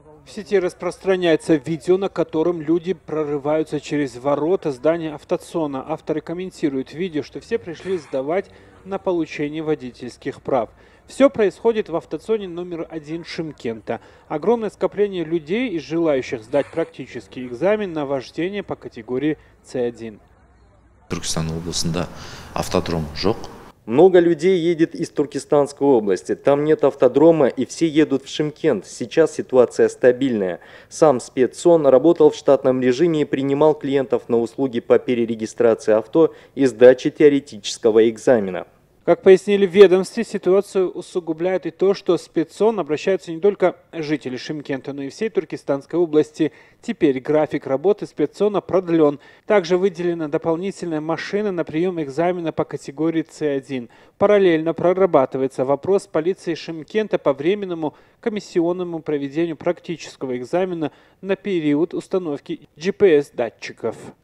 В сети распространяется видео, на котором люди прорываются через ворота здания автоцона. Авторы комментируют видео, что все пришли сдавать на получение водительских прав. Все происходит в автоцоне номер 1 Шымкента. Огромное скопление людей и желающих сдать практический экзамен на вождение по категории С1. Түркістан облысында автодром жоқ. Много людей едет из Туркестанской области. Там нет автодрома и все едут в Шымкент. Сейчас ситуация стабильная. Сам спецсон работал в штатном режиме и принимал клиентов на услуги по перерегистрации авто и сдаче теоретического экзамена. Как пояснили в ведомстве, ситуацию усугубляет и то, что в спецсон обращаются не только жители Шымкента, но и всей Туркестанской области. Теперь график работы спецсона продлен. Также выделена дополнительная машина на прием экзамена по категории С1. Параллельно прорабатывается вопрос полиции Шымкента по временному комиссионному проведению практического экзамена на период установки GPS-датчиков.